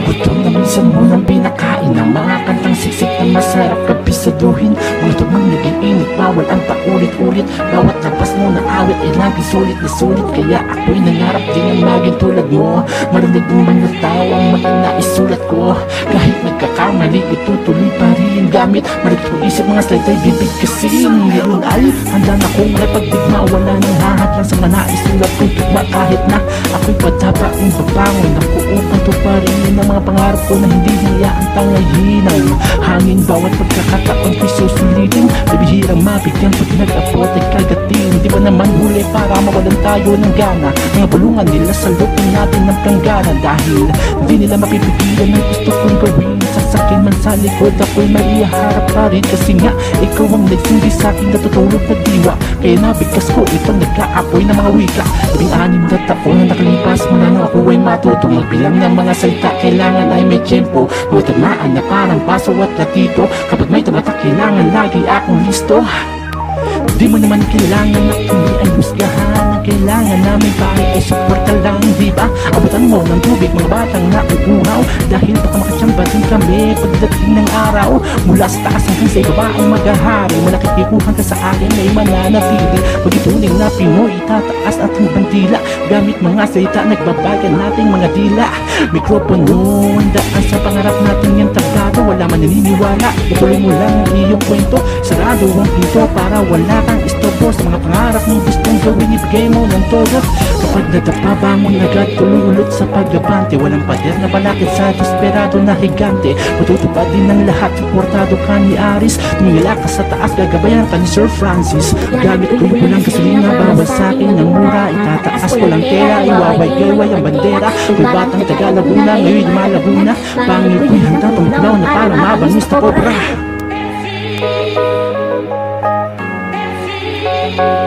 Gutom na minsan mo nang pinakain ng mga kantang siksik na masarap kapisaduhin. Mga tugmang nag-iinit, bawal ang paulit-ulit. Bawat labas mo na awit ay lagi sulit na sulit. Kaya ako'y nangarap din ang maging tulad mo. Marinig mo man na tao ang mga naisulat ko. Kahit nagkakamali, itutuloy pa rin gamit marito isip mga slide ay bibigkasin. Ngayon ay handa na kong napagdigma. Wala nang hahatlan sa mga naisulat kong tugma. Kahit na ako'y pataba ang babangon, nakuupang tuparin ang mga pangarap ko na hindi hiyaan tangayin ng hangin. Bawat pagkakataon ko'y susulitin, bibihirang mabigyan pag nag-abot ay kagatin. Di ba naman huli para mawalan tayo ng gana? Mga bulungan nila sa lookin natin ng planggana. Dahil hindi nila mapipigilan ang gusto kong gawin. Sasakyan man sa likod, ako'y maiharap pa rin. Kasi nga, ikaw ang nagsindi sa'king natutulog na diwa. Kaya nabigkas ko itong nagkaapoy ng mga wika. 16 na taon na nakalipas mula nang ako ay matutong magbilang ng mga salita. Kailangan ay may tiyempo, mga tamaan na parang baso at latito. Kapag may tumatak, kailangan lagi akong listo. Di mo naman kailangan na kami ay husgahan. Ang kailangan namin pare ay suporta lang, di ba? Abutan mo ng tubig mga batang nauuhaw. Dahil baka makachamba din kami pagdating ng araw. Mula sa taas hanggang sa ibaba ay maghahari. Malaki tikuhan ka sa akin ay mananatili. Pag-ituling na Pinoy, itataas ating bandila. Gamit mga salita, nagbabagan nating mga dila. Mikropono, handaan sa pangarap natin yung tablado. Wala man naniniwala, ituloy mo lang ang iyong kwento. Sarado ang pinto para wala kang istorbo. Sa mga pangarap mong gustong gawin, ibigay mo ng todo. Kapag nadapa, bangon agad, tuloy ulit sa pagabante. Walang pader na balakid sa desperado na higante. Matutupad din ng lahat, suportado ka ni Aris. Tumingala ka sa taas, gagabayan ka ni Sir Francis. Gamit ko yung pulang gasolina, bawal sa akin ng mura. Itataas ko lang tela, iwaway-gaway ang bandera. May batang taga Laguna, ngayon Malabuna. Pangil ko'y handa, tumaklaw na parang mabangus na cobra.